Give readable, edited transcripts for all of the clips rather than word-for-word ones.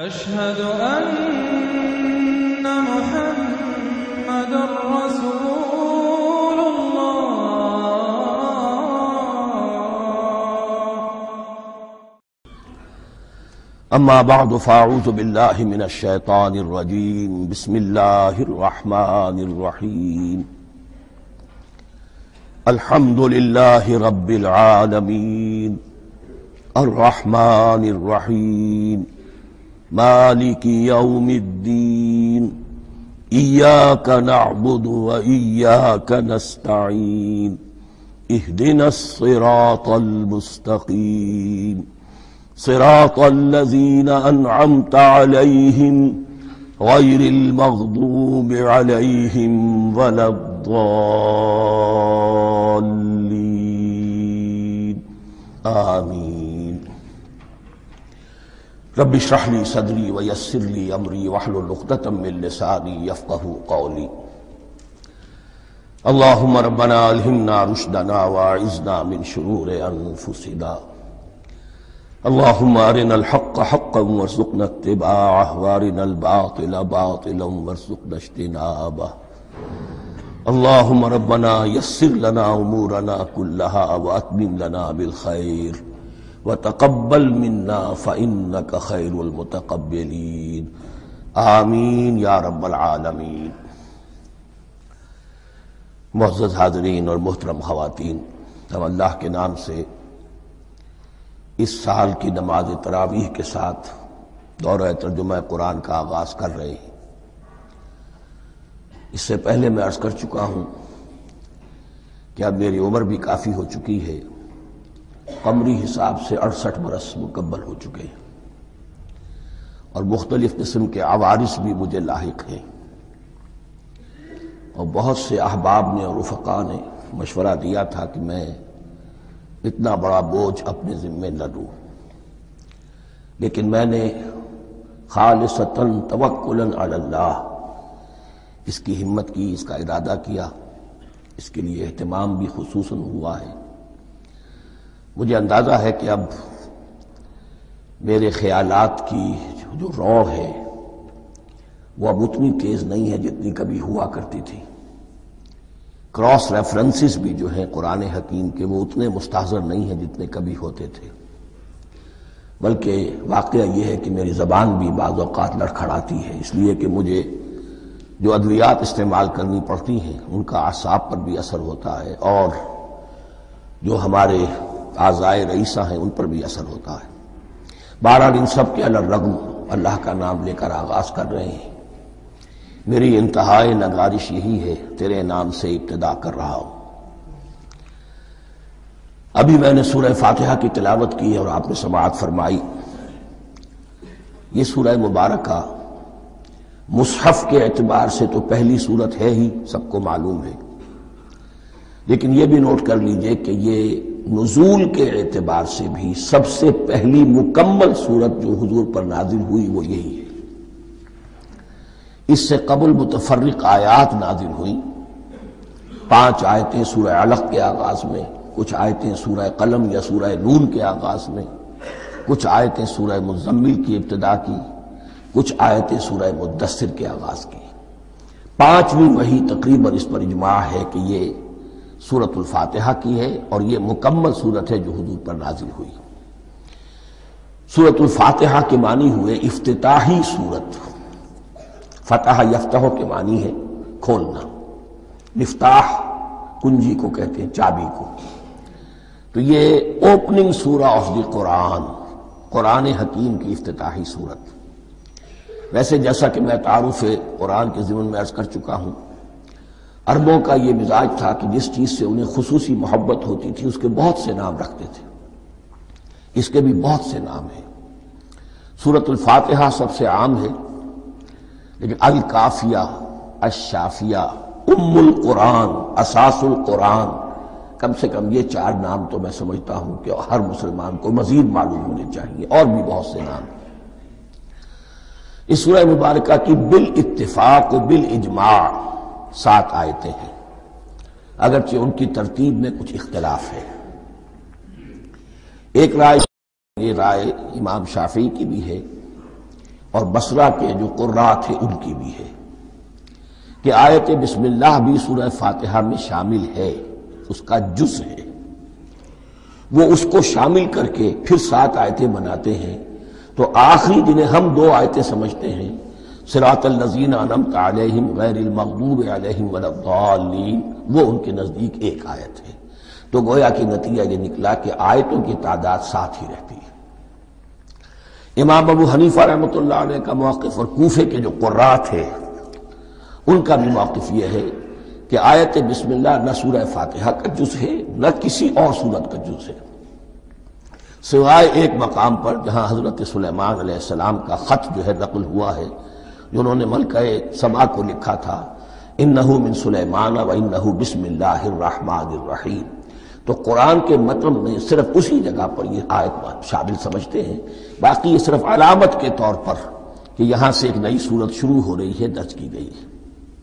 أشهد أن محمد رسول الله. أما بعد فأعوذ بالله من الشيطان الرجيم. بسم الله الرحمن الرحيم. الحمد لله رب العالمين الرحمن الرحيم مالك يوم الدين إياك نعبد وإياك نستعين اهدنا الصراط المستقيم صراط الذين أنعمت عليهم غير المغضوب عليهم ولا الضالين آمين. رب اشرح لي صدري ويسر لي أمري واحلل عقدة من لساني يفقهوا قولي. اللهم ربنا ألهمنا رشدنا وأعذنا من شرور أنفسنا. اللهم أرنا الحق حقا وارزقنا اتباعه وأرنا الباطل باطلا وارزقنا اجتنابه. اللهم ربنا يسر لنا أمورنا كلها وأتمم لنا بالخير وتقبل منا فإنك خير المتقبلين آمین یا رب العالمین. معزز حاضرین اور محترم خواتین، ہم اللہ کے نام سے اس سال کی نماز تراویح کے ساتھ دورہ ترجمہ قرآن کا آغاز کر رہے ہیں۔ اس سے پہلے میں عرض کر چکا ہوں کہ اب میری عمر بھی کافی ہو چکی ہے، قمری حساب سے 68 برس مکمل ہو چکے ہیں، اور مختلف قسم کے عوارض بھی مجھے لاحق ہیں، اور بہت سے احباب نے اور رفقاء نے مشورہ دیا تھا کہ میں اتنا بڑا بوجھ اپنے ذمے نہ لوں، لیکن میں نے خالصتاً توکلاً علی اللہ اس کی ہمت کی، اس کا ارادہ کیا، اس کے لیے اہتمام بھی خصوصاً ہوا ہے۔ مجھے اندازہ ہے کہ اب میرے خیالات کی جو رو ہے وہ اب اتنی تیز نہیں ہے جتنی کبھی ہوا کرتی تھی۔ کراس ریفرنسز بھی جو ہیں قرآن حکیم کے وہ اتنے مستحضر نہیں ہیں جتنے کبھی ہوتے تھے، بلکہ واقعہ یہ ہے کہ میری زبان بھی بعض اوقات لڑکھڑاتی ہے، اس لیے کہ مجھے جو ادویات استعمال کرنی پڑتی ہیں ان کا اعصاب پر بھی اثر ہوتا ہے، اور جو ہمارے اعضائے رئیسہ ہیں ان پر بھی اثر ہوتا ہے۔ بہرحال ان سب کے علی الرغم اللہ کا نام لے کر آغاز کر رہے ہیں۔ میری انتہائی نگارش یہی ہے، تیرے نام سے ابتدا کر رہا ہوں۔ ابھی میں نے سورہ فاتحہ کی تلاوت کی اور آپ نے سماعت فرمائی۔ یہ سورہ مبارکہ مصحف کے اعتبار سے تو پہلی سورت ہے ہی، سب کو معلوم ہے، لیکن یہ بھی نوٹ کر لیجئے کہ یہ نزول کے اعتبار سے بھی سب سے پہلی مکمل سورت جو حضور پر نازل ہوئی وہ یہی ہے۔ اس سے قبل متفرق آیات نازل ہوئیں، 5 آیتیں سورہ علق کے آغاز میں، کچھ آیتیں سورہ قلم یا سورہ نون کے آغاز میں، کچھ آیتیں سورہ مزمل کی ابتدا کی، کچھ آیتیں سورہ مدثر کے آغاز کی۔ 5ویں وحی تقریباً اس پر اجماع ہے کہ یہ سورۃ الفاتحہ کی ہے، اور یہ مکمل سورت ہے جو حضور پر نازل ہوئی۔ سورۃ الفاتحہ کے معنی ہوئے افتتاحی سورت، فتح یفتح کے معنی ہے کھولنا، مفتاح کنجی کو کہتے ہیں، چابی کو۔ تو یہ اوپننگ سورہ آف دی قرآن، قرآن حکیم کی افتتاحی سورت۔ ویسے جیسا کہ میں تعارف قرآن کے ضمن میں عرض کر چکا ہوں، عربوں کا یہ مزاج تھا کہ جس چیز سے انہیں خصوصی محبت ہوتی تھی اس کے بہت سے نام رکھتے تھے۔ اس کے بھی بہت سے نام ہیں۔ سورۃ الفاتحہ سب سے عام ہے، لیکن الکافیہ، الشافیہ، ام القرآن، اساس القرآن، کم سے کم یہ 4 نام تو میں سمجھتا ہوں کہ ہر مسلمان کو مزید معلوم ہونے چاہیے، اور بھی بہت سے نام ہیں۔ اس سورہ مبارکہ کی بالاتفاق و بالاجماع 7 آیتیں ہیں، اگرچہ ان کی ترتیب میں کچھ اختلاف ہے۔ ایک رائے، یہ رائے امام شافعی کی بھی ہے اور بصرہ کے جو قراء تھے ان کی بھی ہے کہ آیت بسم اللہ بھی سورہ فاتحہ میں شامل ہے، اس کا جز ہے، وہ اس کو شامل کر کے پھر 7 آیتیں بناتے ہیں، تو آخری جنہیں ہم 2 آیتیں سمجھتے ہیں، صراط الذین انعمت علیہم غیر المغضوب علیہم ولا الضالین، وہ ان کے نزدیک ایک آیت ہے۔ تو گویا کہ نتیجہ یہ نکلا کہ آیتوں کی تعداد 7 ہی رہتی ہے۔ امام ابو حنیفہ رحمۃ اللہ علیہ کا موقف اور کوفے کے جو قراء تھے ان کا بھی موقف یہ ہے کہ آیت بسم اللہ نہ سورہ فاتحہ کا جز ہے نہ کسی اور سورت کا جز ہے، سوائے ایک مقام پر جہاں حضرت سلیمان علیہ السلام کا خط جو ہے نقل ہوا ہے، جنہوں نے ملکہ سبا کو لکھا تھا انہ من سلیمان و انہ بسم اللہ الرحمن الرحیم، تو قرآن کے متن میں صرف اسی جگہ پر یہ آیت شامل سمجھتے ہیں، باقی یہ صرف علامت کے طور پر کہ یہاں سے ایک نئی سورت شروع ہو رہی ہے درج کی گئی ہے۔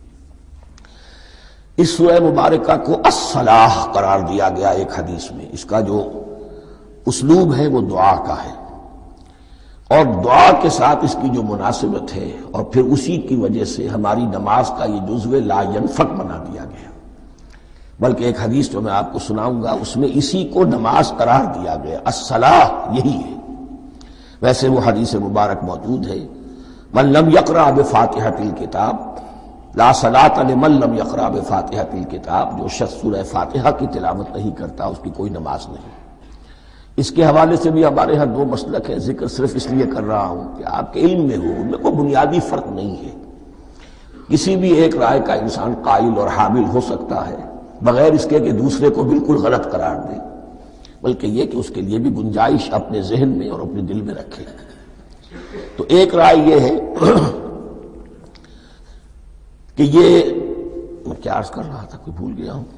اس سورہ مبارکہ کو الصلاح قرار دیا گیا ایک حدیث میں، اس کا جو اسلوب ہے وہ دعا کا ہے، اور دعا کے ساتھ اس کی جو مناسبت ہے اور پھر اسی کی وجہ سے ہماری نماز کا یہ جزو لا ینفک بنا دیا گیا، بلکہ ایک حدیث جو میں آپ کو سناؤں گا اس میں اسی کو نماز قرار دیا گیا، الصلاح یہی ہے۔ ویسے وہ حدیث مبارک موجود ہے من لم یقرأ بفاتحۃ الکتاب لا صلاۃ لمن لم یقرأ بفاتحۃ الکتاب، جو شخص سورہ فاتحہ کی تلاوت نہیں کرتا اس کی کوئی نماز نہیں۔ اس کے حوالے سے بھی ہمارے ہاں 2 مسلک ہیں، ذکر صرف اس لیے کر رہا ہوں کہ آپ کے علم میں ہو، ان میں کوئی بنیادی فرق نہیں ہے، کسی بھی ایک رائے کا انسان قائل اور حامل ہو سکتا ہے بغیر اس کے کہ دوسرے کو بالکل غلط قرار دے، بلکہ یہ کہ اس کے لیے بھی گنجائش اپنے ذہن میں اور اپنے دل میں رکھے۔ تو ایک رائے یہ ہے کہ یہ میں کیا عرض کر رہا تھا کوئی بھول گیا ہوں،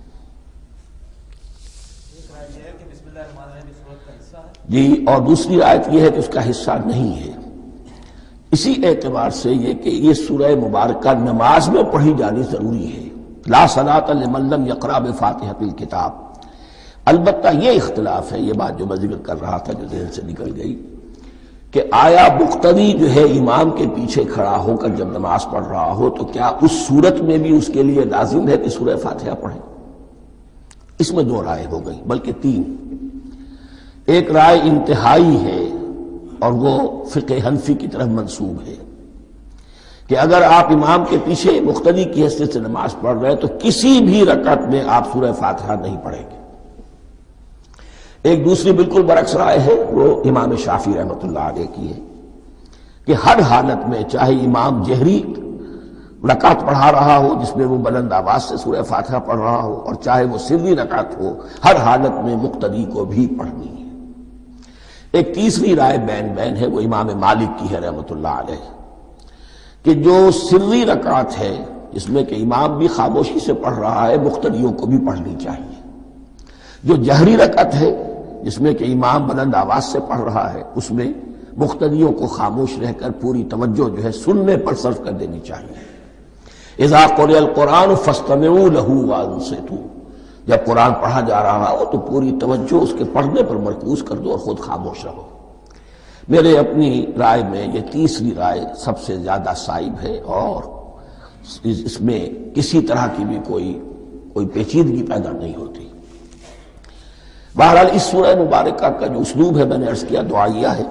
جی، اور دوسری آیت یہ ہے کہ اس کا حصہ نہیں ہے۔ اسی اعتبار سے یہ کہ یہ سورہ مبارکہ نماز میں پڑھی جانی ضروری ہے، لا صلاۃ لمن لم یقرأ بفاتحۃ الکتاب۔ البتہ یہ اختلاف ہے، یہ بات جو میں ذکر کر رہا تھا جو ذہن سے نکل گئی، کہ آیا مقتدی جو ہے امام کے پیچھے کھڑا ہو کر جب نماز پڑھ رہا ہو تو کیا اس صورت میں بھی اس کے لیے لازم ہے کہ سورہ فاتحہ پڑھے؟ اس میں 2 رائے ہو گئی، بلکہ 3۔ ایک رائے انتہائی ہے اور وہ فقہ حنفی کی طرف منسوب ہے کہ اگر آپ امام کے پیچھے مقتدی کی حیثیت سے نماز پڑھ رہے تو کسی بھی رکعت میں آپ سورہ فاتحہ نہیں پڑھیں گے۔ ایک دوسری بالکل برعکس رائے ہے، وہ امام شافعی رحمۃ اللہ علیہ کی ہے کہ ہر حالت میں چاہے امام جہری رکعت پڑھا رہا ہو جس میں وہ بلند آواز سے سورہ فاتحہ پڑھ رہا ہو اور چاہے وہ سری رکعت ہو، ہر حالت میں مقتدی کو بھی پڑھنی ہے۔ ایک تیسری رائے بین ہے، وہ امام مالک کی ہے رحمۃ اللہ علیہ، کہ جو سری رکعت ہے جس میں کہ امام بھی خاموشی سے پڑھ رہا ہے مقتدیوں کو بھی پڑھنی چاہیے، جو جہری رکعت ہے جس میں کہ امام بلند آواز سے پڑھ رہا ہے اس میں مقتدیوں کو خاموش رہ کر پوری توجہ جو ہے سننے پر صرف کر دینی چاہیے۔ اذا قرئ القرآن فاستمعوا له وانصتوا، جب قرآن پڑھا جا رہا ہو تو پوری توجہ اس کے پڑھنے پر مرکوز کر دو اور خود خاموش رہو۔ میرے اپنی رائے میں یہ تیسری رائے سب سے زیادہ صائب ہے اور اس میں کسی طرح کی بھی کوئی پیچیدگی پیدا نہیں ہوتی۔ بہرحال اس سورہ مبارکہ کا جو اسلوب ہے میں نے عرض کیا دعائیہ ہے،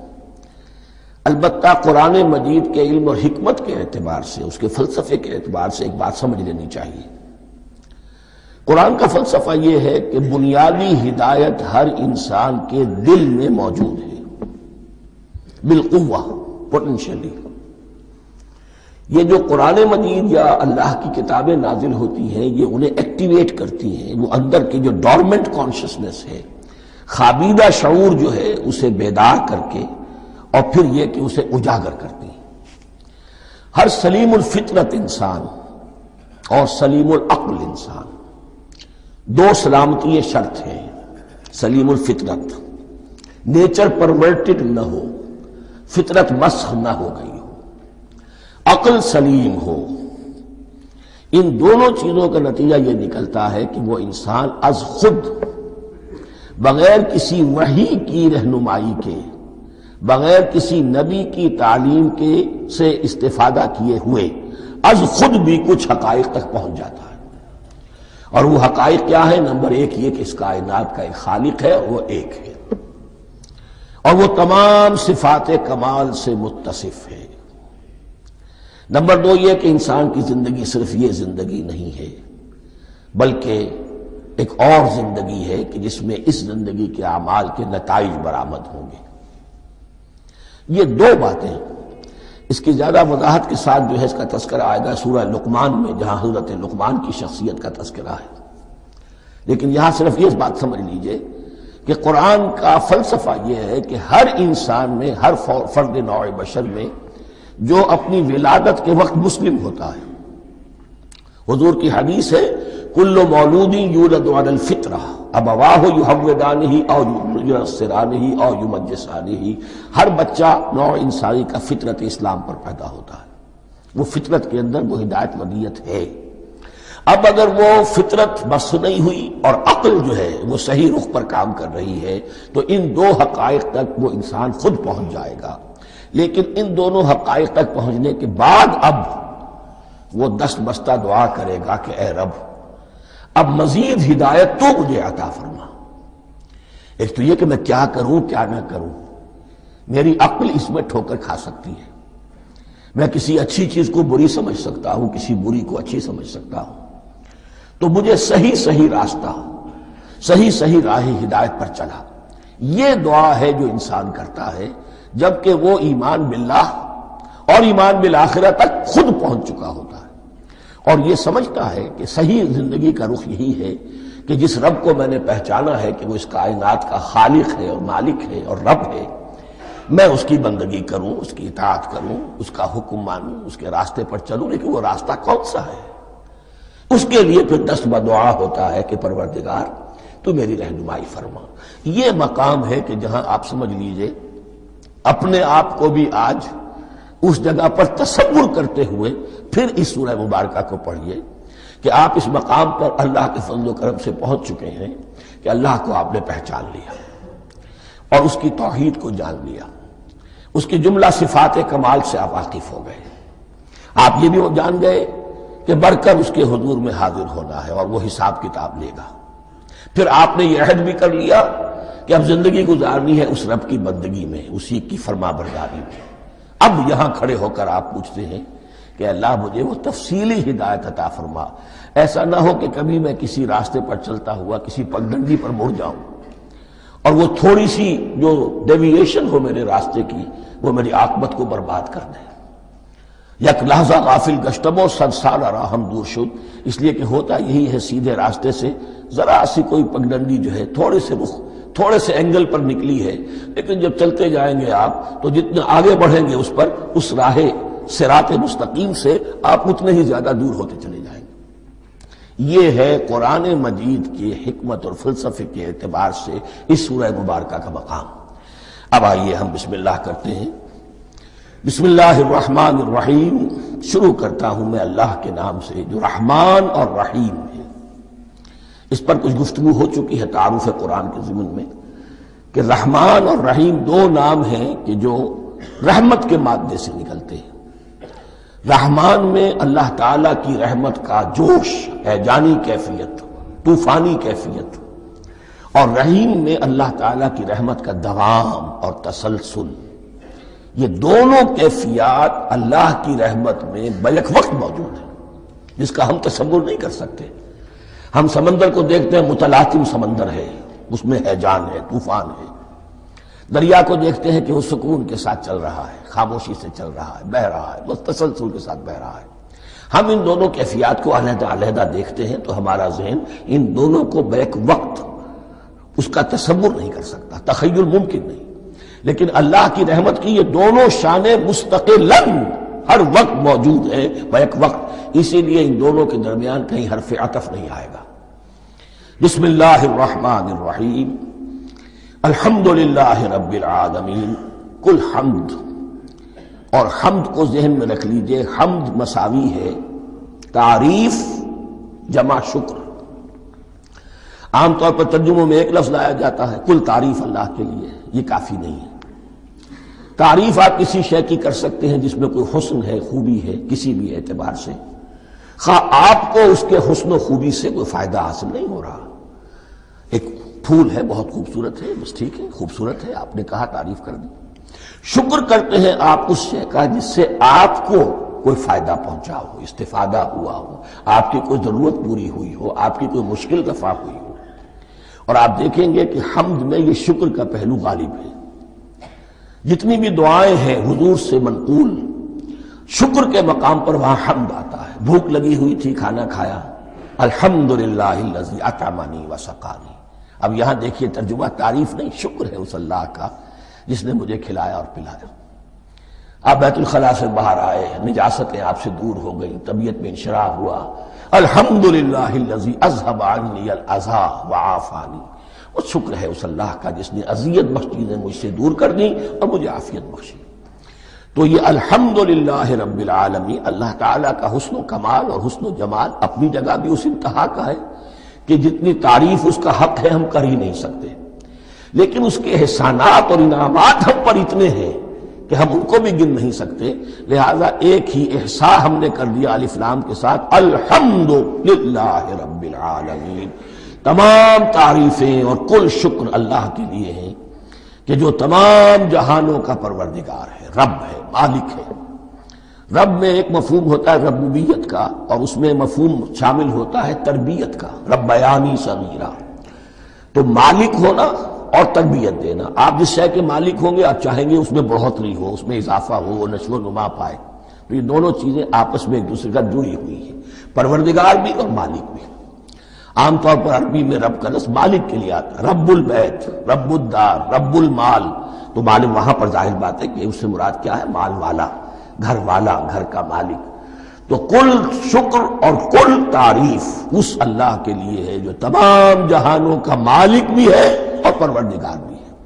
البتہ قرآن مجید کے علم اور حکمت کے اعتبار سے، اس کے فلسفے کے اعتبار سے ایک بات سمجھ لینی چاہیے۔ قرآن کا فلسفہ یہ ہے کہ بنیادی ہدایت ہر انسان کے دل میں موجود ہے بالقوہ، پوٹینشلی۔ یہ جو قرآن مجید یا اللہ کی کتابیں نازل ہوتی ہیں یہ انہیں ایکٹیویٹ کرتی ہیں، وہ اندر کی جو ڈورمنٹ کانشسنس ہے، خوابیدہ شعور جو ہے اسے بیدار کر کے اور پھر یہ کہ اسے اجاگر کرتی ہیں۔ ہر سلیم الفطرت انسان اور سلیم العقل انسان، 2 سلامتی شرط ہیں۔ سلیم الفطرت، نیچر پرورٹڈ نہ ہو، فطرت مسخ نہ ہو گئی ہو، عقل سلیم ہو۔ ان دونوں چیزوں کا نتیجہ یہ نکلتا ہے کہ وہ انسان از خود بغیر کسی وحی کی رہنمائی کے بغیر کسی نبی کی تعلیم کے سے استفادہ کیے ہوئے از خود بھی کچھ حقائق تک پہنچ جاتا ہے۔ اور وہ حقائق کیا ہے؟ نمبر ایک یہ کہ اس کائنات کا ایک خالق ہے اور وہ ایک ہے، اور وہ تمام صفات کمال سے متصف ہے۔ نمبر دو یہ کہ انسان کی زندگی صرف یہ زندگی نہیں ہے، بلکہ ایک اور زندگی ہے کہ جس میں اس زندگی کے اعمال کے نتائج برآمد ہوں گے۔ یہ دو باتیں، اس کی زیادہ وضاحت کے ساتھ جو ہے اس کا تذکرہ آئے گا سورہ لقمان میں، جہاں حضرت لقمان کی شخصیت کا تذکرہ ہے۔ لیکن یہاں صرف یہ بات سمجھ لیجئے کہ قرآن کا فلسفہ یہ ہے کہ ہر انسان میں، ہر فرد نوع بشر میں جو اپنی ولادت کے وقت مسلم ہوتا ہے، حضور کی حدیث ہے کل مولود یولد علی الفطرہ ابواہ یحودانہ او ینصرانہ او یمجسانہ، ہر بچہ نوع انسانی کا فطرت اسلام پر پیدا ہوتا ہے، وہ فطرت کے اندر وہ ہدایت ودیت ہے۔ اب اگر وہ فطرت بس نہیں ہوئی اور عقل جو ہے وہ صحیح رخ پر کام کر رہی ہے تو ان دو حقائق تک وہ انسان خود پہنچ جائے گا۔ لیکن ان دونوں حقائق تک پہنچنے کے بعد اب وہ دست بستہ دعا کرے گا کہ اے رب اب مزید ہدایت تو مجھے عطا فرما۔ ایک تو یہ کہ میں کیا کروں کیا نہ کروں، میری عقل اس میں ٹھوکر کھا سکتی ہے، میں کسی اچھی چیز کو بری سمجھ سکتا ہوں، کسی بری کو اچھی سمجھ سکتا ہوں، تو مجھے صحیح راستہ، صحیح راہ ہدایت پر چلا۔ یہ دعا ہے جو انسان کرتا ہے جبکہ وہ ایمان باللہ اور ایمان بالآخرہ تک خود پہنچ چکا ہوتا ہے، اور یہ سمجھتا ہے کہ صحیح زندگی کا رخ یہی ہے کہ جس رب کو میں نے پہچانا ہے کہ وہ اس کائنات کا خالق ہے اور مالک ہے اور رب ہے، میں اس کی بندگی کروں، اس کی اطاعت کروں، اس کا حکم مانوں، اس کے راستے پر چلوں۔ لیکن وہ راستہ کون سا ہے؟ اس کے لیے پھر دست بدعا ہوتا ہے کہ پروردگار تو میری رہنمائی فرما۔ یہ مقام ہے کہ جہاں آپ سمجھ لیجئے اپنے آپ کو بھی آج اس جگہ پر تصور کرتے ہوئے پھر اس سورہ مبارکہ کو پڑھیے کہ آپ اس مقام پر اللہ کے فضل و کرم سے پہنچ چکے ہیں کہ اللہ کو آپ نے پہچان لیا اور اس کی توحید کو جان لیا، اس کی جملہ صفات کمال سے آپ واقف ہو گئے۔ آپ یہ بھی جان گئے کہ بڑھ کر اس کے حضور میں حاضر ہونا ہے اور وہ حساب کتاب لے گا۔ پھر آپ نے یہ عہد بھی کر لیا کہ اب زندگی گزارنی ہے اس رب کی بندگی میں، اسی کی فرما برداری میں۔ اب یہاں کھڑے ہو کر آپ پوچھتے ہیں کہ اللہ مجھے وہ تفصیلی ہدایت عطا فرما، ایسا نہ ہو کہ کبھی میں کسی راستے پر چلتا ہوا کسی پگڈنڈی پر مڑ جاؤں اور وہ تھوڑی سی جو ڈیویشن ہو میرے راستے کی وہ میری عاقبت کو برباد کر دے۔ یک لحظہ غافل گشتم و صد سال راہم دور شد، اس لیے کہ ہوتا یہی ہے سیدھے راستے سے ذرا سی کوئی پگڈنڈی جو ہے تھوڑے سے اینگل پر نکلی ہے، لیکن جب چلتے جائیں گے آپ تو جتنے آگے بڑھیں گے اس پر، اس راہ صراط مستقیم سے آپ اتنے ہی زیادہ دور ہوتے چلے جائیں گے۔ یہ ہے قرآن مجید کی حکمت اور فلسفے کے اعتبار سے اس سورہ مبارکہ کا مقام۔ اب آئیے ہم بسم اللہ کرتے ہیں۔ بسم اللہ الرحمن الرحیم، شروع کرتا ہوں میں اللہ کے نام سے جو رحمان اور رحیم ہے۔ اس پر کچھ گفتگو ہو چکی ہے تعارف قرآن کے ضمن میں کہ رحمان اور رحیم دو نام ہیں کہ جو رحمت کے مادے سے نکلتے ہیں۔ رحمان میں اللہ تعالیٰ کی رحمت کا جوش، ہیجانی کیفیت، طوفانی کیفیت، اور رحیم میں اللہ تعالیٰ کی رحمت کا دوام اور تسلسل۔ یہ دونوں کیفیات اللہ کی رحمت میں بیک وقت موجود ہیں، جس کا ہم تصور نہیں کر سکتے۔ ہم سمندر کو دیکھتے ہیں، متلاطم سمندر ہے، اس میں ہیجان ہے، طوفان ہے۔ دریا کو دیکھتے ہیں کہ وہ سکون کے ساتھ چل رہا ہے، خاموشی سے چل رہا ہے، بہہ رہا ہے، بس تسلسل کے ساتھ بہہ رہا ہے۔ ہم ان دونوں کیفیات کو علیحدہ علیحدہ دیکھتے ہیں تو ہمارا ذہن ان دونوں کو بیک وقت اس کا تصور نہیں کر سکتا، تخیل ممکن نہیں۔ لیکن اللہ کی رحمت کی یہ دونوں شانیں مستقلاً ہر وقت موجود ہیں بیک وقت، اسی لیے ان دونوں کے درمیان کہیں حرف عطف نہیں آئے گا۔ بسم اللہ الرحمن الرحیم، الحمد للہ رب العالمین، کل حمد، اور حمد کو ذہن میں رکھ لیجئے، حمد مساوی ہے تعریف جمع شکر۔ عام طور پر ترجموں میں ایک لفظ لایا جاتا ہے، کل تعریف اللہ کے لیے، یہ کافی نہیں ہے۔ تعریف آپ کسی شے کی کر سکتے ہیں جس میں کوئی حسن ہے، خوبی ہے، کسی بھی اعتبار سے، خواہ آپ کو اس کے حسن و خوبی سے کوئی فائدہ حاصل نہیں ہو رہا۔ ایک پھول ہے، بہت خوبصورت ہے، بس ٹھیک ہے، خوبصورت ہے، آپ نے کہا، تعریف کر دی۔ شکر کرتے ہیں آپ اس شے کا جس سے آپ کو کوئی فائدہ پہنچا ہو، استفادہ ہوا ہو، آپ کی کوئی ضرورت پوری ہوئی ہو، آپ کی کوئی مشکل رفع ہوئی ہو۔ اور آپ دیکھیں گے کہ حمد میں یہ شکر کا پہلو غالب ہے۔ جتنی بھی دعائیں ہیں حضور سے منقول، شکر کے مقام پر وہاں حمد آتا ہے۔ بھوک لگی ہوئی تھی، کھانا کھایا، الحمدللہ الذی اطعمنی وسقانی۔ اب یہاں دیکھیے ترجمہ، تعریف نہیں، شکر ہے اس اللہ کا جس نے مجھے کھلایا اور پلایا۔ آپ بیت الخلاء سے باہر آئے، نجاستیں آپ سے دور ہو گئی، طبیعت میں انشراح ہوا، الحمدللہ الذی اذھب عنی الاذی وعافانی۔ اور شکر ہے اس اللہ کا جس نے اذیت بخش چیزیں مجھ سے دور کر دیں اور مجھے عافیت بخشی۔ تو یہ الحمدللہ رب العالمین، اللہ تعالیٰ کا حسن و کمال اور حسن و جمال اپنی جگہ بھی اس انتہا کا ہے کہ جتنی تعریف اس کا حق ہے ہم کر ہی نہیں سکتے، لیکن اس کے احسانات اور انعامات ہم پر اتنے ہیں کہ ہم ان کو بھی گن نہیں سکتے۔ لہذا ایک ہی احصاء ہم نے کر دیا الف لام کے ساتھ، الحمدللہ رب العالمین۔ تمام تعریفیں اور کل شکر اللہ کے لیے ہیں کہ جو تمام جہانوں کا پروردگار ہے، رب ہے، مالک ہے۔ رب میں ایک مفہوم ہوتا ہے ربوبیت کا، اور اس میں مفہوم شامل ہوتا ہے تربیت کا، ربیانی صغیرہ۔ تو مالک ہونا اور تربیت دینا، آپ جس شے کے مالک ہوں گے آپ چاہیں گے اس میں بڑھوتری ہو، اس میں اضافہ ہو، وہ نشو و نما پائے۔ تو یہ دونوں چیزیں آپس میں ایک دوسرے کا جڑی ہوئی ہیں، پروردگار بھی اور مالک بھی۔ عام طور پر عربی میں رب کا لفظ مالک کے لیے آتا ہے، رب البیت، رب الدار، رب المال۔ تو مالک وہاں پر ظاہر بات ہے کہ اس سے مراد کیا ہے، مال والا، گھر والا، گھر کا مالک۔ تو کل شکر اور کل تعریف اس اللہ کے لیے ہے جو تمام جہانوں کا مالک بھی ہے اور پروردگار بھی ہے۔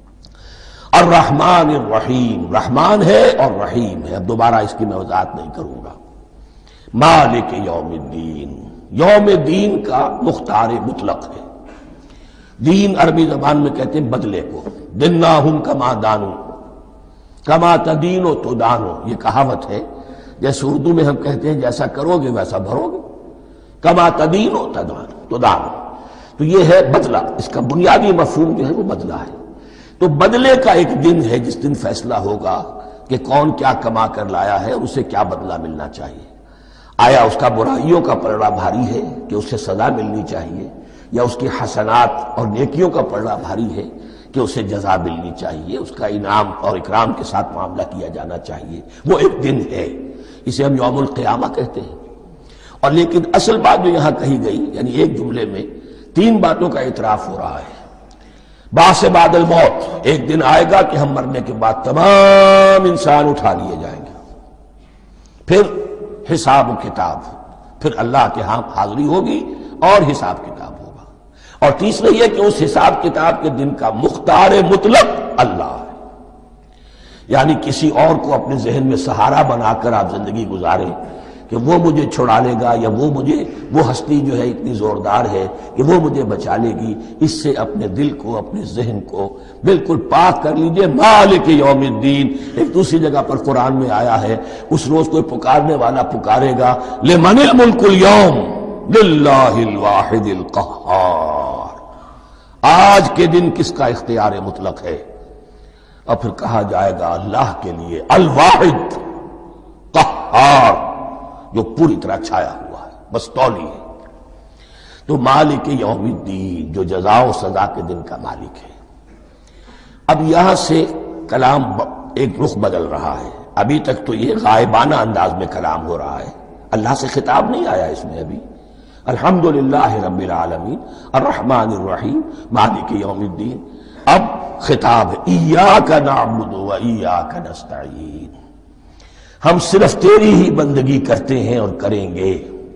الرحمن الرحیم، رحمان ہے اور رحیم ہے۔ اب دوبارہ اس کی میں وضاحت نہیں کروں گا۔ مالک یوم الدین، یوم دین کا مختار مطلق ہے۔ دین عربی زبان میں کہتے ہیں بدلے کو، دناہم کما دانو، کما تدینو تو دانو، یہ کہاوت ہے۔ جیسے اردو میں ہم کہتے ہیں جیسا کرو گے ویسا بھرو گے، کما تدینو تو دانو۔ تو یہ ہے بدلہ، اس کا بنیادی مفہوم جو ہے وہ بدلہ ہے۔ تو بدلے کا ایک دن ہے جس دن فیصلہ ہوگا کہ کون کیا کما کر لایا ہے اور اسے کیا بدلہ ملنا چاہیے۔ آیا اس کا برائیوں کا پلڑا بھاری ہے کہ اسے سزا ملنی چاہیے، یا اس کی حسنات اور نیکیوں کا پلڑا بھاری ہے کہ اسے جزا ملنی چاہیے، اس کا انعام اور اکرام کے ساتھ معاملہ کیا جانا چاہیے۔ وہ ایک دن ہے، اسے ہم یوم القیامہ کہتے ہیں۔ اور لیکن اصل بات جو یہاں کہی گئی، یعنی ایک جملے میں تین باتوں کا اعتراف ہو رہا ہے۔ بعث بعد الموت، ایک دن آئے گا کہ ہم مرنے کے بعد تمام انسان اٹھا لیے جائیں گے، پھر حساب و کتاب، پھر اللہ کے ہاں حاضری ہوگی اور حساب کتاب ہوگا۔ اور تیسرا یہ کہ اس حساب کتاب کے دن کا مختار مطلق اللہ ہے، یعنی کسی اور کو اپنے ذہن میں سہارا بنا کر آپ زندگی گزاریں کہ وہ مجھے چھڑا لے گا، یا وہ ہستی جو ہے اتنی زوردار ہے کہ وہ مجھے بچا لے گی، اس سے اپنے دل کو، اپنے ذہن کو بالکل پاک کر لیجئے۔ مالک یوم الدین، ایک دوسری جگہ پر قرآن میں آیا ہے، اس روز کوئی پکارنے والا پکارے گا، لمن الملک اليوم للہ الواحد القہار، آج کے دن کس کا اختیار مطلق ہے؟ اور پھر کہا جائے گا اللہ کے لیے، الواحد قہار، جو پوری طرح چھایا ہوا ہے، بس تولی ہے۔ تو مالک یوم الدین، جو جزا و سزا کے دن کا مالک ہے۔ اب یہاں سے کلام ایک رخ بدل رہا ہے۔ ابھی تک تو یہ غائبانہ انداز میں کلام ہو رہا ہے، اللہ سے خطاب نہیں آیا اس میں ابھی۔ الحمدللہ رب العالمین الرحمن الرحیم مالک یوم الدین۔ اب خطاب ہے، ایاک نعبد و ایاک نستعین، ہم صرف تیری ہی بندگی کرتے ہیں اور کریں گے،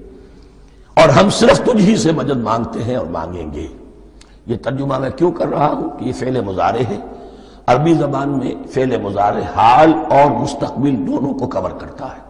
اور ہم صرف تجھ ہی سے مدد مانگتے ہیں اور مانگیں گے۔ یہ ترجمہ میں کیوں کر رہا ہوں کہ یہ فعل مضارع ہے۔ عربی زبان میں فعل مضارع حال اور مستقبل دونوں کو کور کرتا ہے۔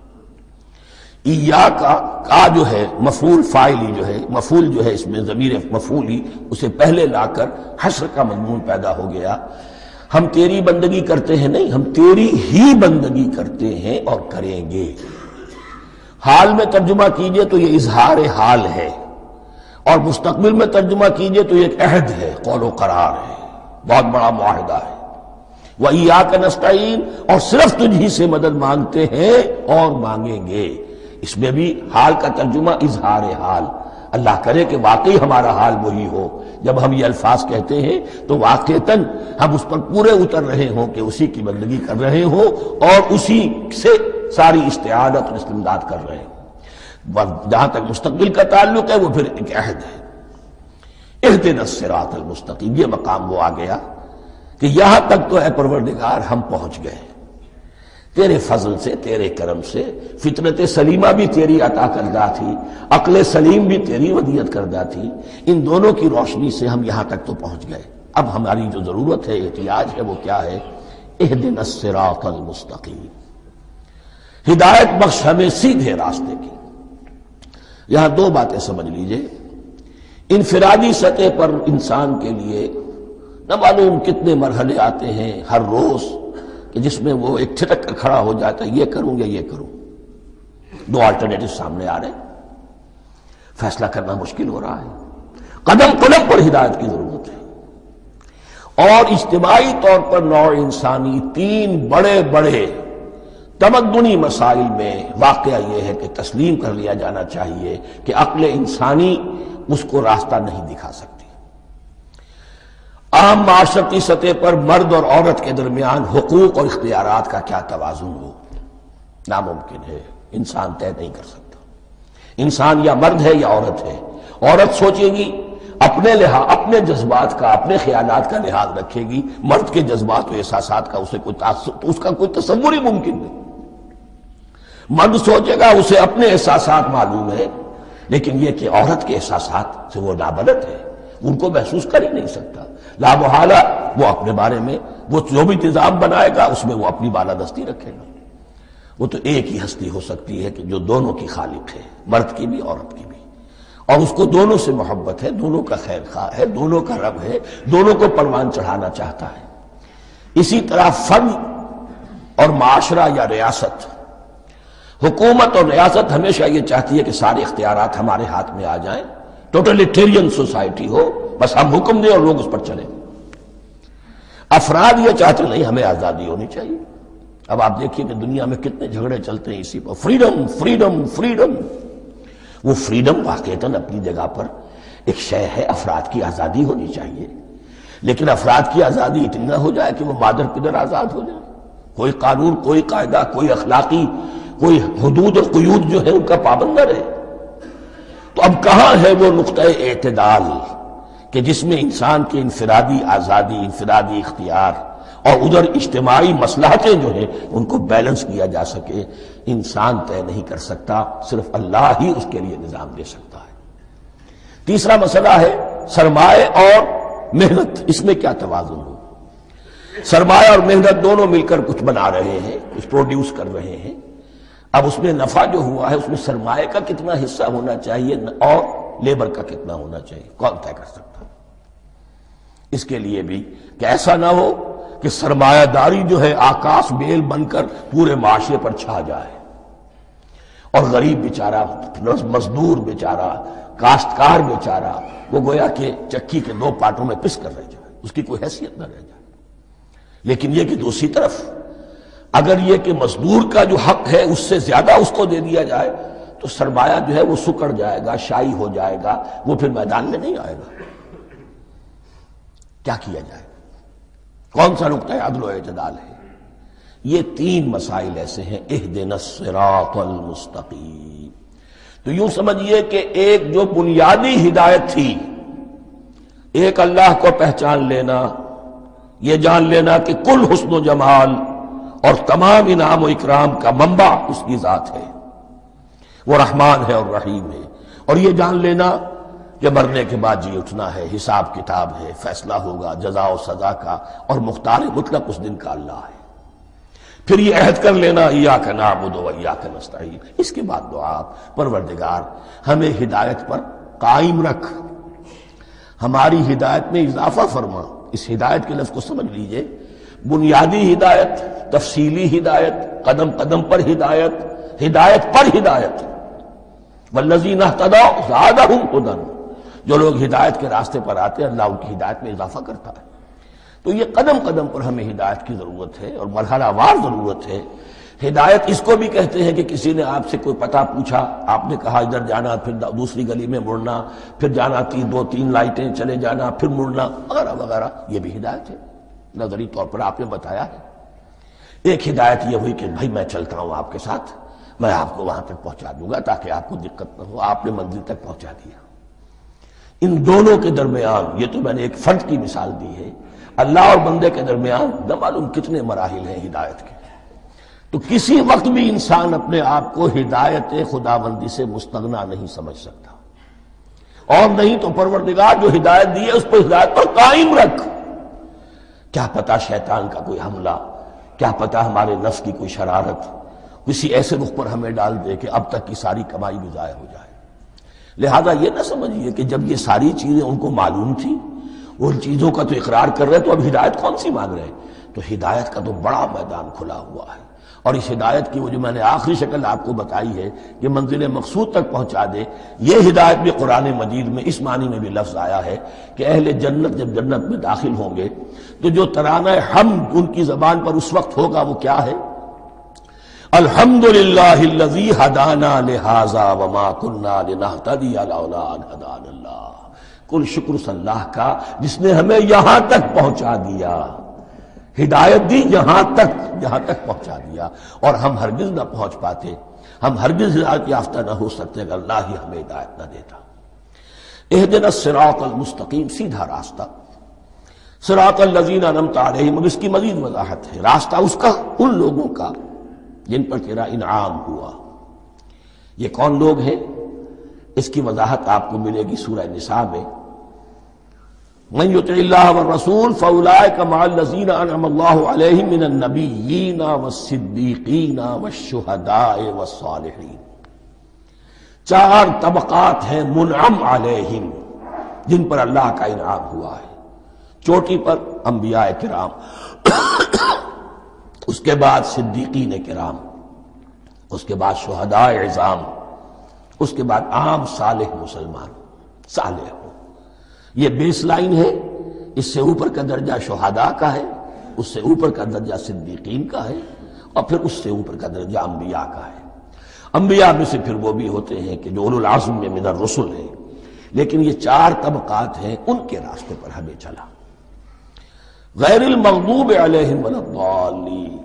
ایاک کا جو ہے مفعول فاعلی جو ہے، مفعول جو ہے اس میں ضمیر مفعولی، اسے پہلے لا کر حشر کا مضمون پیدا ہو گیا۔ ہم تیری بندگی کرتے ہیں نہیں، ہم تیری ہی بندگی کرتے ہیں اور کریں گے۔ حال میں ترجمہ کیجئے تو یہ اظہار حال ہے، اور مستقبل میں ترجمہ کیجئے تو یہ ایک عہد ہے، قول و قرار ہے، بہت بڑا معاہدہ ہے۔ وَإِيَّاكَ نَسْتَعِينُ، اور صرف تجھ ہی سے مدد مانگتے ہیں اور مانگیں گے۔ اس میں بھی حال کا ترجمہ اظہار حال، اللہ کرے کہ واقعی ہمارا حال وہی ہو، جب ہم یہ الفاظ کہتے ہیں تو واقعتاً ہم اس پر پورے اتر رہے ہوں کہ اسی کی بندگی کر رہے ہوں اور اسی سے ساری استعانت اور استمداد کر رہے ہیں۔ جہاں تک مستقبل کا تعلق ہے وہ پھر ایک عہد ہے۔ اہدنا الصراط المستقیم، یہ مقام وہ آ گیا کہ یہاں تک تو اے پروردگار ہم پہنچ گئے تیرے فضل سے، تیرے کرم سے۔ فطرت سلیمہ بھی تیری عطا کردہ تھی، عقل سلیم بھی تیری ودیعت کردہ تھی، ان دونوں کی روشنی سے ہم یہاں تک تو پہنچ گئے۔ اب ہماری جو ضرورت ہے، احتیاج ہے، وہ کیا ہے؟ اہدنا الصراط المستقیم، ہدایت بخش ہمیں سیدھے راستے کی۔ یہاں دو باتیں سمجھ لیجئے۔ انفرادی سطح پر انسان کے لیے نہ معلوم کتنے مرحلے آتے ہیں ہر روز کہ جس میں وہ ایک ٹھٹک کر کھڑا ہو جاتا ہے، یہ کروں یا یہ کروں، دو آلٹرنیٹو سامنے آ رہے ہیں، فیصلہ کرنا مشکل ہو رہا ہے۔ قدم قدم پر ہدایت کی ضرورت ہے، اور اجتماعی طور پر نوع انسانی تین بڑے بڑے تمدنی مسائل میں واقعہ یہ ہے کہ تسلیم کر لیا جانا چاہیے کہ عقل انسانی اس کو راستہ نہیں دکھا سکتی۔ عام معاشرتی سطح پر مرد اور عورت کے درمیان حقوق اور اختیارات کا کیا توازن ہو، ناممکن ہے، انسان طے نہیں کر سکتا۔ انسان یا مرد ہے یا عورت ہے۔ عورت سوچے گی اپنے جذبات کا، اپنے خیالات کا لحاظ رکھے گی، مرد کے جذبات و احساسات کا اس کا کوئی تصور ہی ممکن نہیں۔ مرد سوچے گا اسے اپنے احساسات معلوم ہے، لیکن یہ کہ عورت کے احساسات سے وہ نابلد ہے، ان کو محسوس کر ہی نہیں سکتا۔ لا محالہ وہ اپنے بارے میں وہ جو بھی نظام بنائے گا اس میں وہ اپنی بالادستی رکھے گا۔ وہ تو ایک ہی ہستی ہو سکتی ہے کہ جو دونوں کی خالق ہے، مرد کی بھی عورت کی بھی، اور اس کو دونوں سے محبت ہے، دونوں کا خیر خواہ ہے، دونوں کا رب ہے، دونوں کو پروان چڑھانا چاہتا ہے۔ اسی طرح فرد اور معاشرہ یا ریاست، حکومت اور ریاست ہمیشہ یہ چاہتی ہے کہ سارے اختیارات ہمارے ہاتھ میں آ جائیں، ٹوٹلیٹیرین سوسائٹی ہو، بس ہم حکم دیں اور لوگ اس پر چلیں۔ افراد یہ چاہتے نہیں، ہمیں آزادی ہونی چاہیے۔ اب آپ دیکھیے کہ دنیا میں کتنے جھگڑے چلتے ہیں اسی پر، فریڈم فریڈم فریڈم۔ وہ فریڈم واقعتاً اپنی جگہ پر ایک شے ہے، افراد کی آزادی ہونی چاہیے، لیکن افراد کی آزادی اتنی نہ ہو جائے کہ وہ مادر پدر آزاد ہو جائے، کوئی قانون، کوئی قاعدہ، کوئی اخلاقی کوئی حدود اور قیود جو ہے ان کا پابند نہ رہے۔ تو اب کہاں ہے وہ نقطہ اعتدال کہ جس میں انسان کی انفرادی آزادی، انفرادی اختیار اور ادھر اجتماعی مصلحتیں جو ہیں ان کو بیلنس کیا جا سکے؟ انسان طے نہیں کر سکتا، صرف اللہ ہی اس کے لیے نظام دے سکتا ہے۔ تیسرا مسئلہ ہے سرمایہ اور محنت، اس میں کیا توازن ہو؟ سرمایہ اور محنت دونوں مل کر کچھ بنا رہے ہیں، کچھ پروڈیوس کر رہے ہیں۔ اب اس میں نفع جو ہوا ہے اس میں سرمایہ کا کتنا حصہ ہونا چاہیے اور لیبر کا کتنا ہونا چاہیے، کون طے کر سکتا ہے؟ اس کے لیے بھی کہ ایسا نہ ہو کہ سرمایہ داری جو ہے آکاش بیل بن کر پورے معاشرے پر چھا جائے، اور غریب بیچارہ، مزدور بیچارہ، کاشتکار بیچارہ وہ گویا کہ چکی کے دو پارٹوں میں پس کر رہ جائے، اس کی کوئی حیثیت نہ رہ جائے۔ لیکن یہ کہ دوسری طرف اگر یہ کہ مزدور کا جو حق ہے اس سے زیادہ اس کو دے دیا جائے تو سرمایہ جو ہے وہ سکڑ جائے گا، شائی ہو جائے گا، وہ پھر میدان میں نہیں آئے گا۔ کیا کیا جائے؟ کون سا نقطہ عدل و اعتدال ہے؟ یہ تین مسائل ایسے ہیں، اہدنا الصراط المستقیم۔ تو یوں سمجھیے کہ ایک جو بنیادی ہدایت تھی، ایک اللہ کو پہچان لینا، یہ جان لینا کہ کل حسن و جمال اور تمام انعام و اکرام کا منبع اس کی ذات ہے، وہ رحمان ہے اور رحیم ہے، اور یہ جان لینا کہ مرنے کے بعد جی اٹھنا ہے، حساب کتاب ہے، فیصلہ ہوگا جزا و سزا کا، اور مختار مطلق اس دن کا اللہ ہے۔ پھر یہ عہد کر لینا ایاک نعبد و ایاک نستعین۔ اس کے بعد دعا، پروردگار ہمیں ہدایت پر قائم رکھ، ہماری ہدایت میں اضافہ فرما۔ اس ہدایت کے لفظ کو سمجھ لیجئے، بنیادی ہدایت، تفصیلی ہدایت، قدم قدم پر ہدایت، ہدایت پر ہدایت. والذین اہتدوا زادہم ھدی، جو لوگ ہدایت کے راستے پر آتے ہیں اللہ ان کی ہدایت میں اضافہ کرتا ہے. تو یہ قدم قدم پر ہمیں ہدایت کی ضرورت ہے اور مرحلہ وار ضرورت ہے. ہدایت اس کو بھی کہتے ہیں کہ کسی نے آپ سے کوئی پتہ پوچھا، آپ نے کہا ادھر جانا، پھر دوسری گلی میں مڑنا، پھر جانا 2-3 لائٹیں چلے جانا، پھر مڑنا وغیرہ وغیرہ، یہ بھی ہدایت ہے. نظری طور پر آپ نے بتایا ہے. ایک ہدایت یہ ہوئی کہ بھائی میں چلتا ہوں آپ کے ساتھ، میں آپ کو وہاں تک پہنچا دوں گا تاکہ آپ کو دقت نہ ہو، آپ نے منزل تک پہنچا دیا. ان دونوں کے درمیان، یہ تو میں نے ایک فرد کی مثال دی ہے، اللہ اور بندے کے درمیان نہ معلوم کتنے مراحل ہیں ہدایت کے. تو کسی وقت بھی انسان اپنے آپ کو ہدایت خداوندی سے مستغنا نہیں سمجھ سکتا، اور نہیں تو پروردگار جو ہدایت دی ہے اس پر ہدایت پر قائم رکھ. کیا پتہ شیطان کا کوئی حملہ، کیا پتہ ہمارے نفس کی کوئی شرارت کسی ایسے رخ پر ہمیں ڈال دے کہ اب تک کی ساری کمائی بھی ضائع ہو جائے. لہذا یہ نہ سمجھیے کہ جب یہ ساری چیزیں ان کو معلوم تھی، ان چیزوں کا تو اقرار کر رہے تو اب ہدایت کون سی مانگ رہے ہیں. تو ہدایت کا تو بڑا میدان کھلا ہوا ہے، اور اس ہدایت کی وہ جو میں نے آخری شکل آپ کو بتائی ہے کہ منزل مقصود تک پہنچا دے، یہ ہدایت بھی قرآن مجید میں اس معنی میں بھی لفظ آیا ہے کہ اہل جنت جب جنت میں داخل ہوں گے تو جو ترانہ حمد ان کی زبان پر اس وقت ہوگا وہ کیا ہے؟ الحمدللہ الذی ہدانا لہذا وما کننا لنہتدی لولا ان ہدانا اللہ. کل شکر اللہ کا جس نے ہمیں یہاں تک پہنچا دیا، ہدایت دی یہاں تک پہنچا دیا، اور ہم ہرگز نہ پہنچ پاتے، ہم ہرگز ہدایت یافتہ نہ ہو سکتے اگر اللہ ہی ہمیں ہدایت نہ دیتا. اہدنا الصراط المستقیم، سیدھا راستہ. صراط الذین انعمت علیہم، اب اس کی مزید وضاحت ہے. راستہ اس کا ان لوگوں کا جن پر تیرا انعام ہوا. یہ کون لوگ ہیں؟ اس کی وضاحت آپ کو ملے گی سورہ نساء میں. من یطع اللہ والرسول فاولئک مع الذین انعم اللہ علیہم من النبیین والصدیقین والشہداء والصالحین. 4 طبقات ہیں منعم علیہم جن پر اللہ کا انعام ہوا ہے. چوٹی پر انبیاء کرام، اس کے بعد صدیقین کرام، اس کے بعد شہداء عظام، اس کے بعد عام صالح مسلمان صالح ہو. یہ بیس لائن ہے. اس سے اوپر کا درجہ شہداء کا ہے، اس سے اوپر کا درجہ صدیقین کا ہے، اور پھر اس سے اوپر کا درجہ انبیاء کا ہے. انبیاء میں سے پھر وہ بھی ہوتے ہیں کہ جو اولو العزم میں من الرسل ہیں. لیکن یہ 4 طبقات ہیں، ان کے راستے پر ہمیں چلا. غیر المغضوب علیہم ولا الضالین،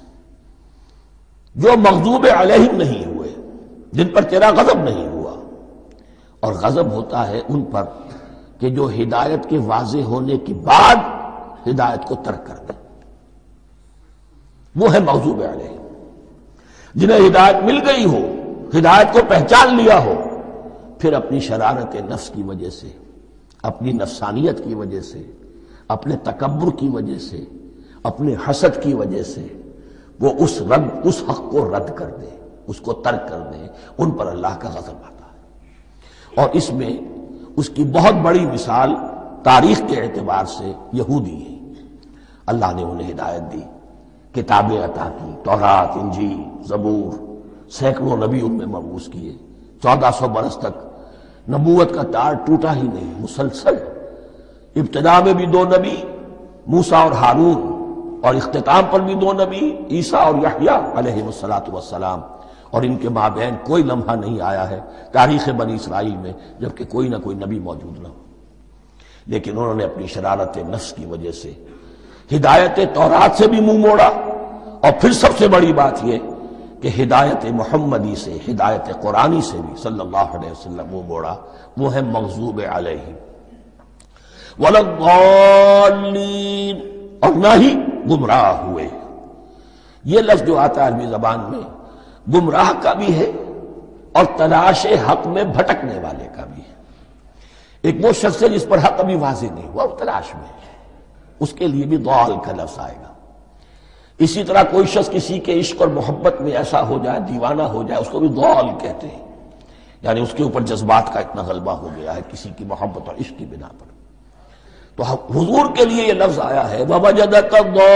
جو مغضوب علیہم نہیں ہوئے، جن پر تیرا غضب نہیں ہوا. اور غضب ہوتا ہے ان پر کہ جو ہدایت کے واضح ہونے کے بعد ہدایت کو ترک کر دیں، وہ ہے مغضوب علیہم. جنہیں ہدایت مل گئی ہو، ہدایت کو پہچان لیا ہو، پھر اپنی شرارت نفس کی وجہ سے، اپنی نفسانیت کی وجہ سے، اپنے تکبر کی وجہ سے، اپنے حسد کی وجہ سے وہ اس حق کو رد کر دیں، اس کو ترک کر دیں. ان پر اللہ کا غضب آتا ہے. اور اس میں اس کی بہت بڑی مثال تاریخ کے اعتبار سے یہودی ہے. اللہ نے انہیں ہدایت دی، کتابیں عطا کی، تورات، انجیل، زبور، سینکڑوں نبی ان میں مبعوث کیے. 1400 برس تک نبوت کا تار ٹوٹا ہی نہیں، مسلسل. ابتدا میں بھی 2 نبی، موسیٰ اور ہارون، اور اختتام پر بھی 2 نبی، عیسیٰ اور یحییٰ علیہ السلام. اور ان کے مابین کوئی لمحہ نہیں آیا ہے تاریخ بنی اسرائیل میں جبکہ کوئی نہ کوئی نبی موجود نہ ہو. لیکن انہوں نے اپنی شرارت نفس کی وجہ سے ہدایت تورات سے بھی منہ موڑا، اور پھر سب سے بڑی بات یہ کہ ہدایت محمدی سے، ہدایت قرآنی سے بھی صلی اللہ علیہ وسلم منہ موڑا. وہ ہے مغضوب علیہم ولا الضالین، اور نہ ہی گمراہ ہوئے. یہ لفظ جو آتا ہے عربی زبان میں گمراہ کا بھی ہے اور تلاش حق میں بھٹکنے والے کا بھی ہے. ایک وہ شخص ہے جس پر حق ابھی واضح نہیں ہوا، وہ تلاش میں ہے، اس کے لیے بھی ضال کا لفظ آئے گا. اسی طرح کوئی شخص کسی کے عشق اور محبت میں ایسا ہو جائے، دیوانہ ہو جائے، اس کو بھی ضال کہتے ہیں. یعنی اس کے اوپر جذبات کا اتنا غلبہ ہو گیا ہے کسی کی محبت اور عشق کی بنا پر. تو حضور کے لیے یہ لفظ آیا ہے وَوَجَدَكَ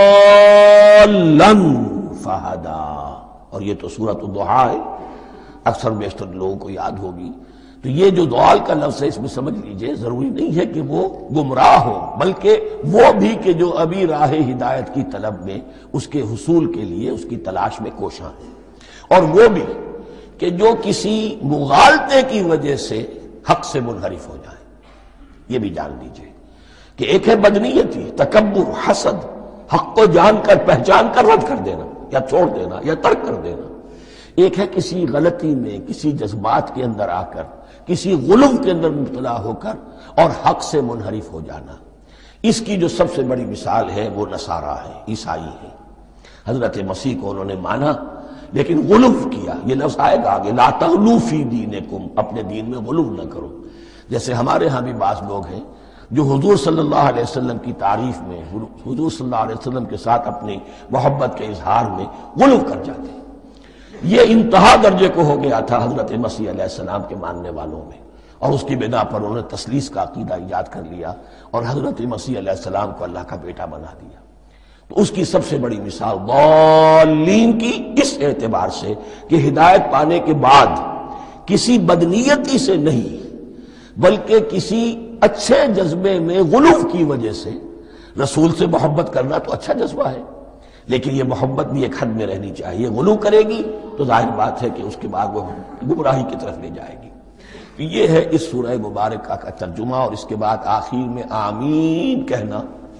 ضَالًّا فَهَدَىٰ، اور یہ تو سورۃ الضحیٰ ہے، اکثر بیشتر لوگوں کو یاد ہوگی۔ تو یہ جو ضال کا لفظ ہے اس میں سمجھ لیجئے ضروری نہیں ہے کہ وہ گمراہ ہو، بلکہ وہ بھی کہ جو ابھی راہ ہدایت کی طلب میں اس کے حصول کے لیے اس کی تلاش میں کوشاں ہیں، اور وہ بھی کہ جو کسی مغالطے کی وجہ سے حق سے منحرف ہو جائے۔ یہ بھی جان لیجئے کہ ایک ہے بدنیتی، تکبر، حسد، حق کو جان کر پہچان کر رد کر دینا یا چھوڑ دینا یا ترک کر دینا، ایک ہے کسی غلطی میں، کسی جذبات کے اندر آ کر، کسی غلو کے اندر مبتلا ہو کر اور حق سے منحرف ہو جانا۔ اس کی جو سب سے بڑی مثال ہے وہ نصارہ ہے، عیسائی ہے۔ حضرت مسیح کو انہوں نے مانا لیکن غلو کیا، یہ لفظ آئے گا آگے، لا تغلو فی دینکم، اپنے دین میں غلو نہ کرو۔ جیسے ہمارے ہاں بھی بعض لوگ ہیں جو حضور صلی اللہ علیہ وسلم کی تعریف میں، حضور صلی اللہ علیہ وسلم کے ساتھ اپنی محبت کے اظہار میں غلو کر جاتے ہیں۔ یہ انتہا درجے کو ہو گیا تھا حضرت مسیح علیہ السلام کے ماننے والوں میں، اور اس کی بنا پر انہوں نے تثلیث کا عقیدہ ایجاد کر لیا اور حضرت مسیح علیہ السلام کو اللہ کا بیٹا بنا دیا۔ تو اس کی سب سے بڑی مثال ضالین کی اس اعتبار سے کہ ہدایت پانے کے بعد کسی بدنیتی سے نہیں بلکہ کسی اچھے جذبے میں غلو کی وجہ سے، رسول سے محبت کرنا تو اچھا جذبہ ہے لیکن یہ محبت بھی ایک حد میں رہنی چاہیے۔ غلو کرے گی تو ظاہر بات ہے کہ اس کے بعد وہ گمراہی کی طرف لے جائے گی۔ یہ ہے اس سورہ مبارکہ کا ترجمہ، اور اس کے بعد آخر میں آمین کہنا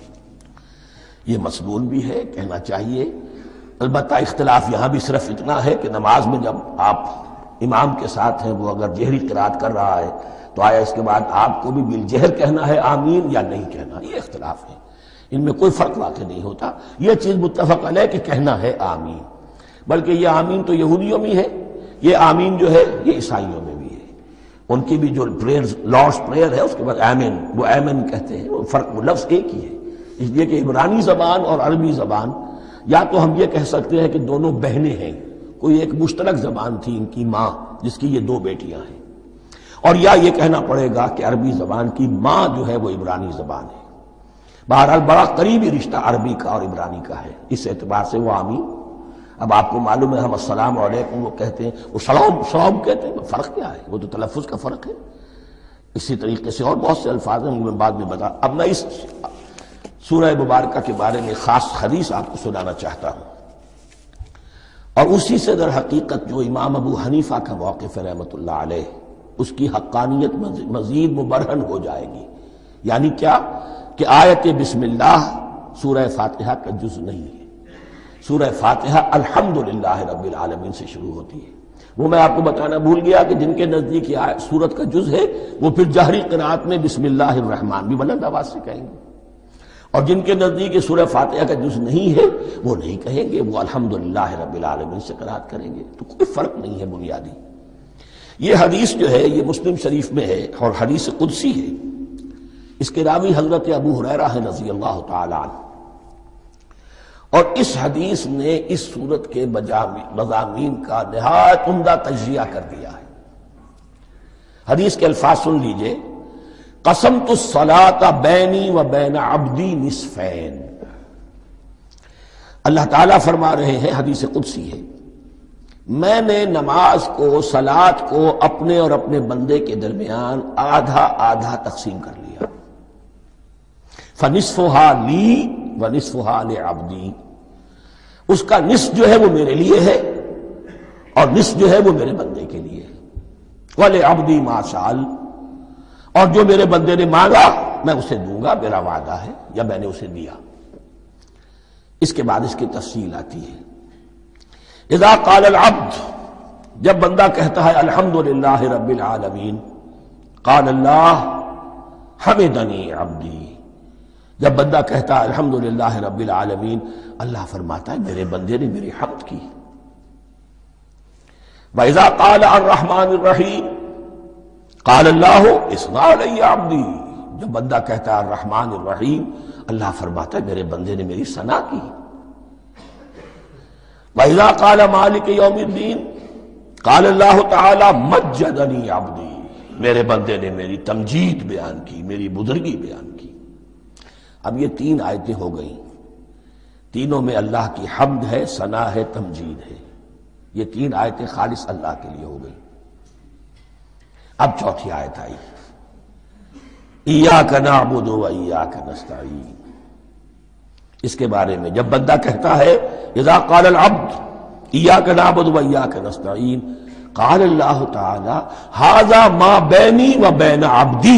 یہ مسنون بھی ہے، کہنا چاہیے۔ البتہ اختلاف یہاں بھی صرف اتنا ہے کہ نماز میں جب آپ امام کے ساتھ ہیں، وہ اگر جہری قرات کر رہا ہے تو آیا اس کے بعد آپ کو بھی بالجہر کہنا ہے آمین یا نہیں کہنا، یہ اختلاف ہے، ان میں کوئی فرق واقع نہیں ہوتا۔ یہ چیز متفق علیہ کہ کہنا ہے آمین، بلکہ یہ آمین تو یہودیوں میں ہے، یہ آمین جو ہے یہ عیسائیوں میں بھی ہے۔ ان کی بھی جو پریئر، لارڈس پریئر ہے، اس کے بعد آمین، وہ آمین کہتے ہیں، وہ فرق، وہ لفظ ایک ہی ہے۔ اس لیے کہ عبرانی زبان اور عربی زبان، یا تو ہم یہ کہہ سکتے ہیں کہ دونوں بہنیں ہیں، کوئی ایک مشترک زبان تھی ان کی ماں جس کی یہ دو بیٹیاں ہیں، اور یا یہ کہنا پڑے گا کہ عربی زبان کی ماں جو ہے وہ عبرانی زبان ہے۔ بہرحال بڑا قریبی رشتہ عربی کا اور عبرانی کا ہے، اس اعتبار سے وہ آمین۔ اب آپ کو معلوم ہے ہم السلام علیکم وہ کہتے ہیں، وہ سلام کہتے ہیں، فرق کیا ہے؟ وہ تو تلفظ کا فرق ہے۔ اسی طریقے سے اور بہت سے الفاظ ہیں، میں بعد میں بتا۔ اب میں اس سورہ مبارکہ کے بارے میں خاص حدیث آپ کو سنانا چاہتا ہوں، اور اسی سے در حقیقت جو امام ابو حنیفہ کا موقف ہے رحمۃ اللہ علیہ، اس کی حقانیت مزید مبرہن ہو جائے گی۔ یعنی کیا کہ آیت بسم اللہ سورہ فاتحہ کا جز نہیں ہے، سورہ فاتحہ الحمدللہ رب العالمین سے شروع ہوتی ہے۔ وہ میں آپ کو بتانا بھول گیا کہ جن کے نزدیک یہ سورت کا جز ہے وہ پھر جہری قرات میں بسم اللہ الرحمن بھی بلند آواز سے کہیں گے، اور جن کے نزدیک یہ سورہ فاتحہ کا جز نہیں ہے وہ نہیں کہیں گے، وہ الحمدللہ رب العالمین سے قرات کریں گے۔ تو کوئی فرق نہیں ہے بنیادی۔ یہ حدیث جو ہے یہ مسلم شریف میں ہے اور حدیث قدسی ہے۔ اس کے راوی حضرت ابو ہریرہ ہے رضی اللہ تعالی عنہ، اور اس حدیث نے اس سورت کے مضامین کا نہایت عمدہ تجزیہ کر دیا ہے۔ حدیث کے الفاظ سن لیجئے، قسمت الصلاۃ بینی و بین عبدی نصفین۔ اللہ تعالیٰ فرما رہے ہیں، حدیث قدسی ہے، میں نے نماز کو، صلاۃ کو اپنے اور اپنے بندے کے درمیان آدھا آدھا تقسیم کر لیا۔ فنصفها لی ونصفها لعبدی، اس کا نصف جو ہے وہ میرے لیے ہے اور نصف جو ہے وہ میرے بندے کے لیے ہے۔ وَلِعَبْدِي مَا سَأَلَ، اور جو میرے بندے نے مانگا میں اسے دوں گا، میرا وعدہ ہے یا میں نے اسے دیا۔ اس کے بعد اس کی تفصیل آتی ہے، اذا قال العبد، جب بندہ کہتا ہے الحمدللہ رب العالمین، قال اللہ حمدنی عبدی، جب بندہ کہتا ہے الحمدللہ رب العالمین، اللہ فرماتا ہے میرے بندے نے میری حمد کی۔ وَإِذَا قَالَ الرَّحْمَٰنِ الرَّحِيمِ قَالَ اللَّهُ اثْنَىٰ عَلَيَّ عَبْدِي، جب بندہ کہتا ہے الرحمن الرحیم، اللہ فرماتا ہے میرے بندے نے میری ثنا کی۔ وَإِذَا قَالَ مَالِكِ يَوْمِ الدِّينِ قَالَ اللَّهُ تَعَالَىٰ مَجَّدَنِي عَبْدِي، میرے بندے نے میری تمجید بیان کی، میری بزرگی بیان کی۔ اب یہ 3 آیتیں ہو گئیں، تینوں میں اللہ کی حمد ہے، ثنا ہے، تمجید ہے. یہ 3 آیتیں خالص اللہ کے لیے ہو گئیں. اب چوتھی آیت آئی، ایاک نعبد و ایاک نستعین. اس کے بارے میں جب بندہ کہتا ہے اذا قال العبد ایاک نعبد و ایاک نستعین، قال اللہ تعالی ھذا ما بینی و بین عبدی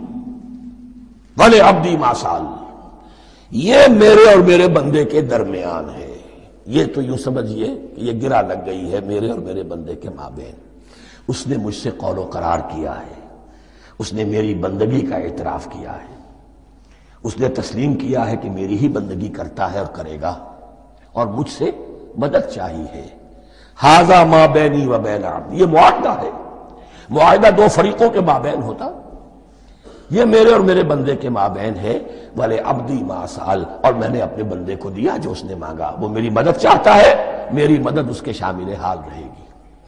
ولعبدی ما سأل. یہ میرے اور میرے بندے کے درمیان ہے. یہ تو یوں سمجھیے کہ یہ گرہ لگ گئی ہے میرے اور میرے بندے کے مابین. اس نے مجھ سے قول و قرار کیا ہے، اس نے میری بندگی کا اعتراف کیا ہے، اس نے تسلیم کیا ہے کہ میری ہی بندگی کرتا ہے اور کرے گا، اور مجھ سے مدد چاہیے ہے. ھذا ما بینی و بین عبدی، یہ معاہدہ ہے. معاہدہ 2 فریقوں کے مابین ہوتا، یہ میرے اور میرے بندے کے مابین ہے. وَلِ عَبْدِي مَا سَأَلَ، اور میں نے اپنے بندے کو دیا جو اس نے مانگا. وہ میری مدد چاہتا ہے، میری مدد اس کے شامل حال رہے گی.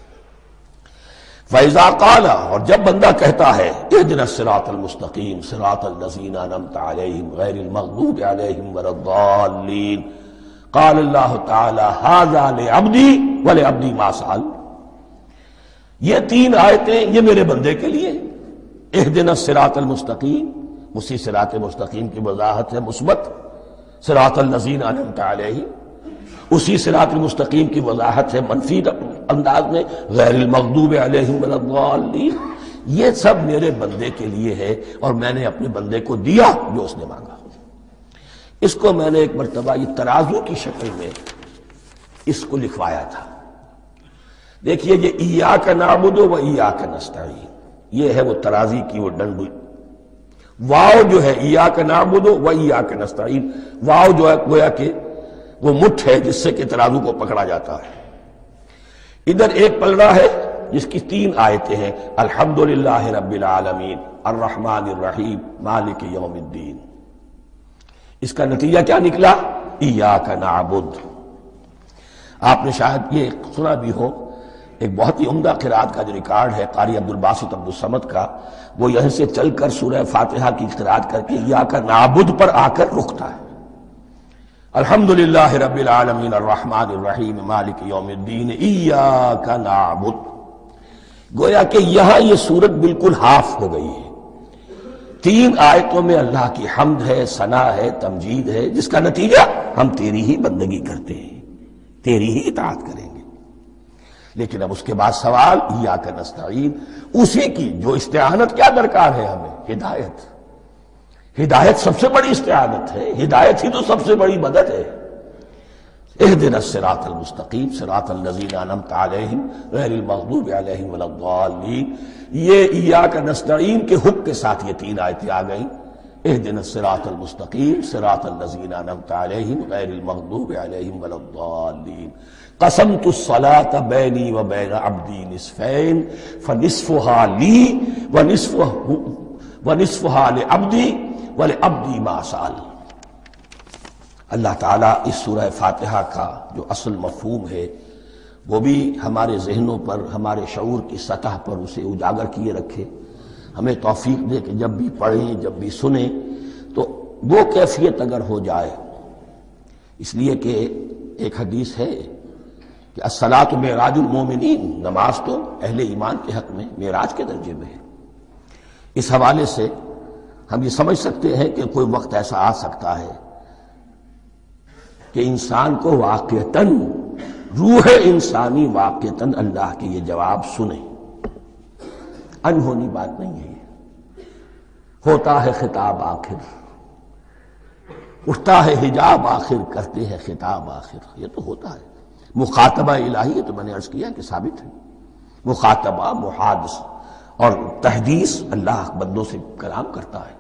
فَإِذَا قَالَ، اور جب بندہ کہتا ہے اهْدِنَا الصِّرَاطَ الْمُسْتَقِيمَ صِرَاطَ الَّذِينَ أَنْعَمْتَ عَلَيْهِمْ غَيْرِ الْمَغْضُوبِ عَلَيْهِمْ وَلَا الضَّالِّينَ، قال اللہ تعالی ھذا لعبدی ولعبدی ما سأل. یہ 3 آیتیں یہ میرے بندے کے لیے ہیں. اهدنا الصراط المستقیم، اسی صراط مستقیم کی وضاحت ہے مثبت. صراط الذین انعمت علیہم، اسی صراط المستقیم کی وضاحت ہے منفی انداز میں غیر المغضوب علیہم ولا الضالین. یہ سب میرے بندے کے لیے ہے اور میں نے اپنے بندے کو دیا جو اس نے مانگا. اس کو میں نے ایک مرتبہ یہ ترازو کی شکل میں اس کو لکھوایا تھا. دیکھیے یہ ایاک نعبد و ایاک نستعین، یہ ہے وہ ترازی کی وہ ڈنڈی. واو جو ہے ایاک نعبد و ایاک نستعین، واو جو ہے گویا کہ وہ مٹھ ہے جس سے کہ ترازو کو پکڑا جاتا ہے. ادھر ایک پلڑا ہے جس کی 3 آیتیں ہیں، الحمدللہ رب العالمین الرحمن الرحیم مالک یوم الدین. اس کا نتیجہ کیا نکلا؟ ایاک نعبد. آپ نے شاید یہ سنا بھی ہو، ایک بہت ہی عمدہ قرات کا جو ریکارڈ ہے قاری عبدالباسط عبدالصمد کا، وہ یہیں سے چل کر سورہ فاتحہ کی قرات کر کے ایاک نعبد پر آ کر رکتا ہے. الحمدللہ رب العالمین الرحمن الرحیم مالک یوم الدین ایاک نعبد. گویا کہ یہاں یہ صورت بالکل ہاف ہو گئی ہے. 3 آیتوں میں اللہ کی حمد ہے، ثنا ہے، تمجید ہے، جس کا نتیجہ ہم تیری ہی بندگی کرتے ہیں، تیری ہی اطاعت کریں گے. لیکن اب اس کے بعد سوال ایاک نستعین، اسی کی جو استعانت کیا درکار ہے ہمیں؟ ہدایت. ہدایت سب سے بڑی استعانت ہے، ہدایت ہی تو سب سے بڑی مدد ہے. اهدنا الصراط المستقیم صراط الذین انعمت علیہم غیر المغضوب علیہم ولا الضالین. یہ ایاک نستعین کے حکم کے ساتھ یہ 3 آیتیں آ گئیں. اهدنا الصراط المستقیم صراط الذین انعمت علیہم غیر المغضوب علیہم ولا الضالین. قسمت الصلاة بینی و بین عبدی نصفین فنصفها لی ونصفها لعبدی ولعبدی ما سأل. اللہ تعالیٰ اس سورہ فاتحہ کا جو اصل مفہوم ہے وہ بھی ہمارے ذہنوں پر، ہمارے شعور کی سطح پر اسے اجاگر کیے رکھے. ہمیں توفیق دے کہ جب بھی پڑھیں، جب بھی سنیں تو وہ کیفیت اگر ہو جائے. اس لیے کہ ایک حدیث ہے کہ الصلاۃ معراج المومنین، نماز تو اہل ایمان کے حق میں معراج کے درجے میں ہے. اس حوالے سے ہم یہ سمجھ سکتے ہیں کہ کوئی وقت ایسا آ سکتا ہے کہ انسان کو واقعتاً، روح انسانی واقعتاً اللہ کے یہ جواب سنے. انہونی بات نہیں ہے. ہوتا ہے خطاب آخر، اٹھتا ہے حجاب آخر، کرتے ہیں خطاب آخر. یہ تو ہوتا ہے. مخاطبہ الہی، یہ تو میں نے عرض کیا کہ ثابت ہے. مخاطبہ، محادث اور تحدیث، اللہ بندوں سے کلام کرتا ہے.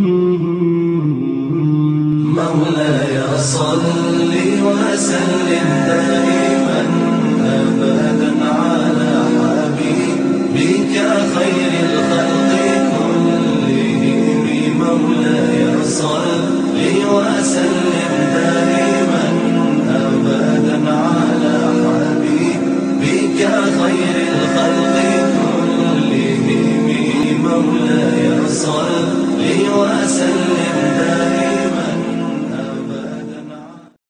مولاي صل وسلم